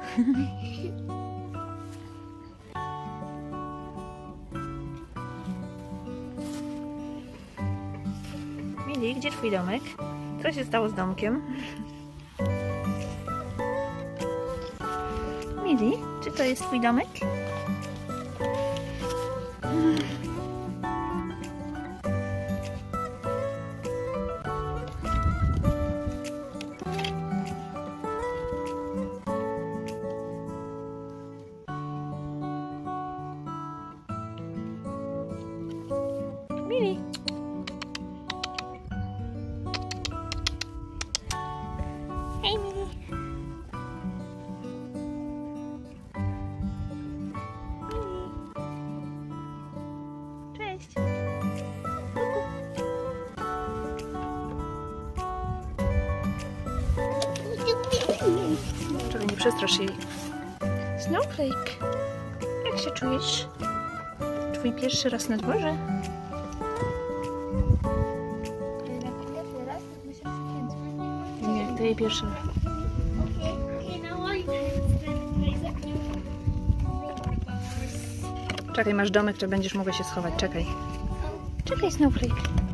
Mili, gdzie twój domek? Co się stało z domkiem? Mili, czy to jest twój domek? Mili. Hej, Mili. Cześć. Czego nie przestrasz jej. Snowflake, jak się czujesz? Twój pierwszy raz na dworze? Nie, to jej pierwszy raz. Czekaj, masz domek, to będziesz mogła się schować. Czekaj. Czekaj, Snowflake.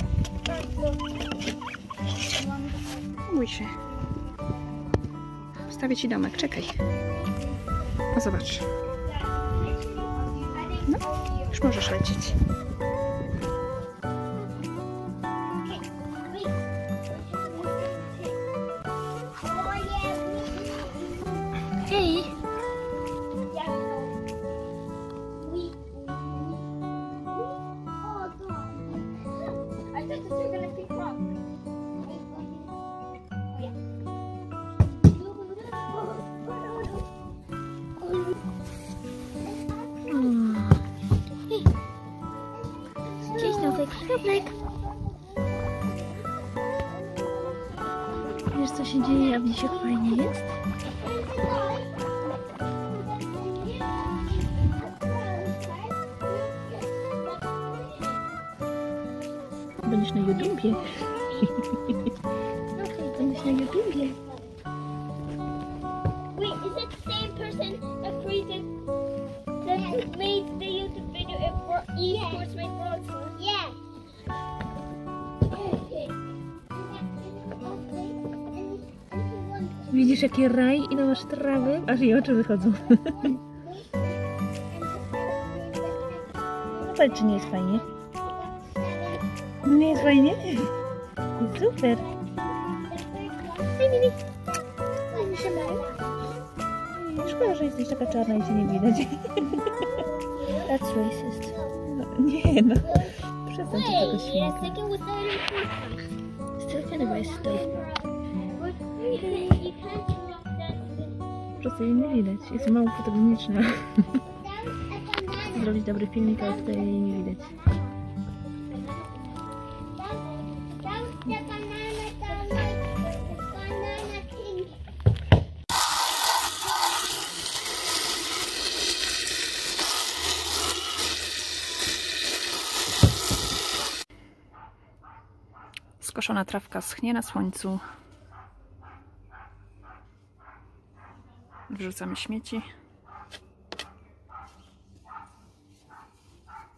Bój się. Wstawię ci domek, czekaj. O, zobacz. No, już możesz lecieć. Hej! Cześć, Snowflake. Wiesz, co się dzieje, a widzisz, jak fajnie jest? Będziesz na YouTubie. Będziesz na YouTubie. Wait, is it the same person that made the YouTube video for esports with Bronson? Yeah. Widzisz, jaki raj? Ile masz trawy? Aż jej oczy wychodzą. Powiedz, czy nie jest fajnie? Nie jest fajnie? Jest super. Hej, Mili. Szkoda, że jesteś taka czarna i cię nie widać. That's racist. No, nie, no. Przestań się tego śmiać. Still kind of racist though. Po prostu jej nie widać. Jest mało fotogeniczna. Chcę zrobić dobry filmik, ale tutaj jej nie widać. Skoszona trawka schnie na słońcu. Wrzucamy śmieci.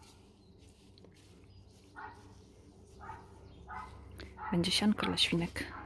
Będzie sianko dla świnek.